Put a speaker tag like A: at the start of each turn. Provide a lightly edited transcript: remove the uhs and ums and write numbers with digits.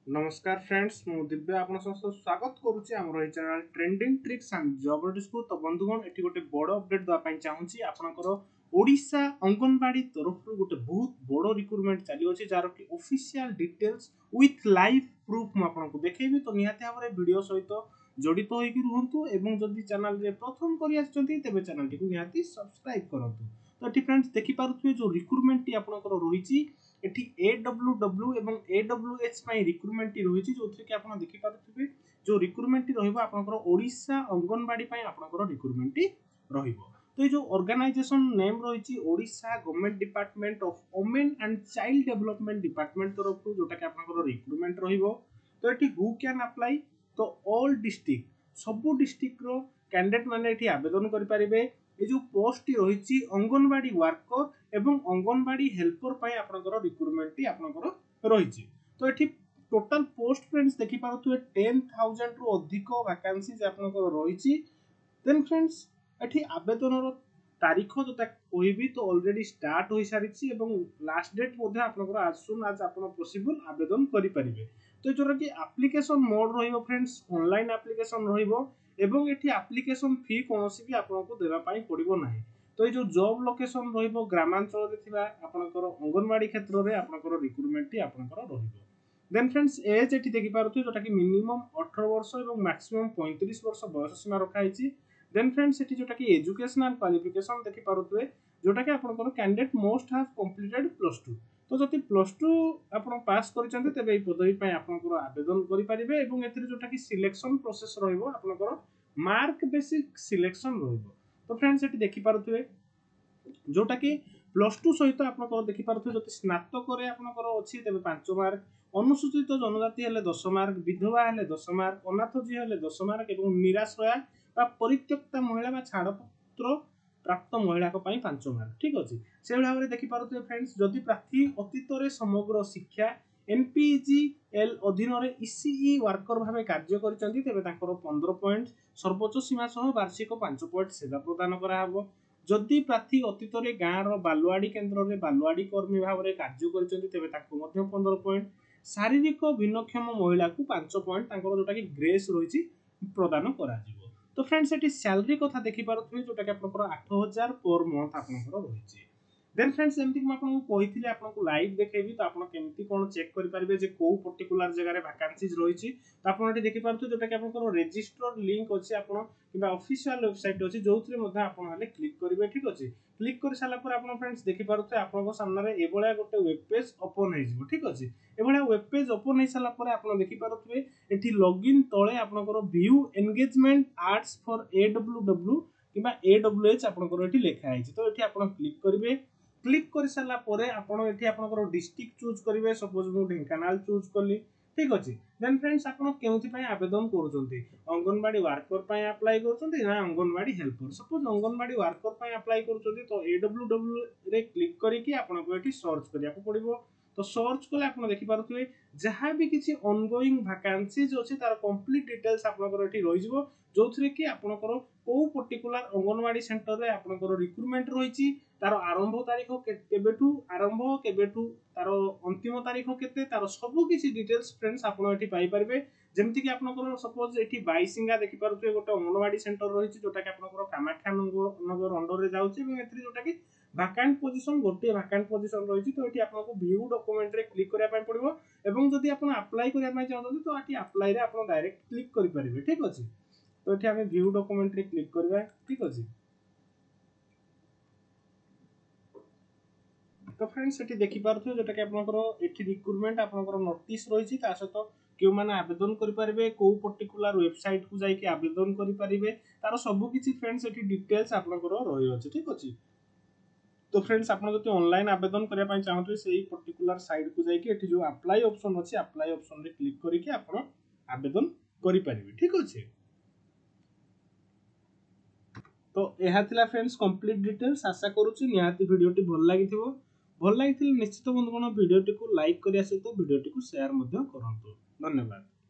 A: नमस्कार फ्रेंड्स मु दिव्य आपण समस्त स्वागत करूची हमर ए channel trending tricks and job को। तो बंधुगण एटी गोटे बड़ अपडेट दवा पई चाहूची आपनकर ओडिशा अंगनवाड़ी तरफ गोटे बहुत बड़ रिक्रूटमेंट चली अछि जार कि official details with live proof मु आपनको देखेबी। तो निहाती हमरे वीडियो सहित जड़ित होई कि रहंतु एवं जदि चैनल रे प्रथम करी आछंती तेबे चैनल टी को निहाती सब्सक्राइब करंतु। तो एटी फ्रेंड्स देखि पारुथुवे जो रिक्रूटमेंट टी आपनकर रहिची एठी AWW एवं AWH पई रिक्रूटमेंट टी रहिची जोथि कि आपण देखि पारुथबे जो रिक्रूटमेंट टी रहइबो आपनकर ओडिशा अंगनवाड़ी पई आपनकर रिक्रूटमेंट टी रहिबो। तो ये जो ऑर्गेनाइजेशन नेम रहिची Odisha government department of women and child development department तरफ जोटा कि आपनकर रिक्रूटमेंट रहिबो। तो एठी हु कैन अप्लाई तो ऑल डिस्ट्रिक्ट सबु डिस्ट्रिक्ट रो कैंडिडेट माने एठी आवेदन करि परिबे। ये जो पोस्ट टी रहिची अंगनवाड़ी वर्कर एवं अंगनवाड़ी हेल्पर पई आपनकर रिक्रूटमेंट टी आपनकर रहिची। तो एठी टोटल पोस्ट फ्रेंड्स देखि पारुथुवे 10,000 रु अधिक वैकेंसीज आपनकर रहिची। देन फ्रेंड्स एठी आवेदन रो तारीख जोटा कहबी तो ऑलरेडी स्टार्ट होई सारिची एवं लास्ट डेट मध्ये आपनकर आज सुन आज आपन पॉसिबल आवेदन करि परिबे। तो जोरा कि एप्लीकेशन मोड रहिबो फ्रेंड्स ऑनलाइन एप्लीकेशन रहिबो एवं एठी एप्लीकेशन फी कोनोसी भी आपनको देबा पई पड़िबो नाही। तो ये जो जॉब लोकेशन रहिबो ग्रामांचल रे थिबा आपनकर अंगनवाड़ी क्षेत्र रे आपनकर रिक्रूटमेंट टी आपनकर रहिबो। देन फ्रेंड्स एज एठी देखि पारुथु जोटा कि मिनिमम 18 वर्ष एवं मैक्सिमम 35 वर्ष बयस सीमा रखा हिची। देन फ्रेंड्स एठी जोटा कि एजुकेशनल क्वालिफिकेशन देखि पारुथुवे जोटा कि आपनकर कैंडिडेट मोस्ट हैव कंप्लीटेड +2। तो जति +2 आपण पास करिसंते तबे ए पदवी पय आपनकर आवेदन करि परिबे एवं एथिरे जोटा कि सिलेक्शन प्रोसेस रहिबो आपनकर मार्क बेसिक सिलेक्शन रहिबो। तो फ्रेंड्स एठी देखि पारुथुवे जोटा कि +2 सहित आपनकर देखि पारुथुवे जति स्नातक रे आपनकर अछि तबे 5 मार्क, अनुसूचित जनजाति हेले 10 मार्क, विधवा हेले 10 मार्क, अनाथ जी हेले 10 मार्क एवं निराश्रया बा परित्यक्ता महिला बा छाड़पत्र प्राप्त महिला को पई 5 मार्क। ठीक अछि से भाबरे देखि पारुथुवे फ्रेंड्स जदि प्रार्थी अतीत रे समग्र शिक्षा NPGL अधीन रे ECE वर्कर भाबे कार्य करिसंती तबे तांकर 15 पॉइंट सर्वोच्च सीमा सह वार्षिक 5 पॉइंट सेवा प्रदान करा हबो। जदि प्रार्थी अतीत रे गाँ रो बालुआडी केंद्र रे बालुआडी कर्मी भाबरे कार्य करिसंती तबे तांको मध्ये 15 पॉइंट, शारीरिक भिन्नक्षम महिला को 5 पॉइंट तांकर जोटा कि ग्रेस रहिछि प्रदान करा जिवो। तो फ्रेंड्स एटी सैलरी कथा देखि पारुथुवे जोटा कि आपनकर 8,000 पर मंथ आपनकर रहिछि। देन फ्रेंड्स एमति कि आपन को कहिथिले आपन को लाइव देखेबी तो आपन केमति कोन चेक करि परिबे जे को पर्टिकुलर जगह रे वैकेंसीज रहिछि। तो आपन एटी देखि पारुथु जोटा कि आपनकर रजिस्टर लिंक अछि आपन किबा ऑफिशियल वेबसाइट अछि जोथरे मध्ये आपन हले क्लिक करिवे। ठीक अछि क्लिक कर साला पर आपन फ्रेंड्स देखि पारुथु आपन को सामने रे एबोला गोटे वेब पेज ओपन हे जिवो। ठीक अछि एबोला वेब पेज ओपन हे साला पर आपन देखि पारुथुवे एठी लॉगिन तळे आपनकर view engagement arts for AWW किबा AWH आपनकर एठी लेखा आइछि। तो एठी आपन क्लिक करिवे। क्लिक कर साला परे आपण एठी आपनकर डिस्ट्रिक्ट चूज करिवे। सपोज मु ढेंकानाल चूज करली। ठीक अछि देन फ्रेंड्स आपण केउथि पय आवेदन करूचंती अंगनवाड़ी वर्कर पय अप्लाई करूचंती ना anganwadi helper. Suppose anganwadi worker पय अप्लाई करूचंती तो AWW रे क्लिक करिकि आपण को एठी सर्च करिया को पड़िबो। तो सर्च कले आपण देखि पारुथुवे जहां भी किछि ऑनगोइंग वैकेंसीज अछि तार कंप्लीट डिटेल्स आपनकर एठी रहि जिवो जोथरे कि आपनकर को पर्टिकुलर अंगनवाड़ी सेंटर रे आपनकर रिक्रूटमेंट रहिछि तार आरंभ तारीख केबेठू आरंभ केबेठू तार अंतिम तारीख केते तार सब किछि डिटेल्स फ्रेंड्स आपण एठी पाई परबे। जेमति कि आपनकर सपोज एठी बाईसिंगा देखि पारुथुवे गोटे अंगनवाड़ी सेंटर रहिछि जोटा कि आपनकर कामाख्या नगर अंडर रे जाउछि एवं एथि जोटा कि वैकेंट पोजीशन गोटे वैकेंट पोजीशन रहिछि। तो एठी आपनको व्यू डॉक्यूमेंट रे क्लिक करिया पय पड़िबो एवं जदि आपण अप्लाई करिया पय चाहत तो एठी अप्लाई रे आपण डायरेक्ट क्लिक करि परिबे। ठीक अछि तो एठी हम व्यू डॉक्यूमेंट रे क्लिक करबा। ठीक अछि तो फ्रेंड्स एठी देखि पारथु जेटा कि आपनकर एठी रिक्रूटमेंट आपनकर नोटिस रहिछि ता सहित केउ माने आवेदन करि परिबे को पर्टिकुलर वेबसाइट को जाई कि आवेदन करि परिबे तार सब किछि फ्रेंड्स एठी डिटेल्स आपनकर रहि अछि। ठीक अछि तो फ्रेंड्स आपन जति ऑनलाइन आवेदन करिया पय चाहथु सेही पर्टिकुलर साइट को जाई कि एठी जो अप्लाई ऑप्शन अछि अप्लाई ऑप्शन रे क्लिक करि कि आपन आवेदन करि परिबे। ठीक अछि तो एहा थिला फ्रेंड्स कंप्लीट डिटेल्स आशा करूची निहाती वीडियो टी भल लागिथिबो। भल लागिथिले निश्चित बंधुगण वीडियो टी को लाइक करिया सहित वीडियो टी को शेयर मध्य करंतु। धन्यवाद।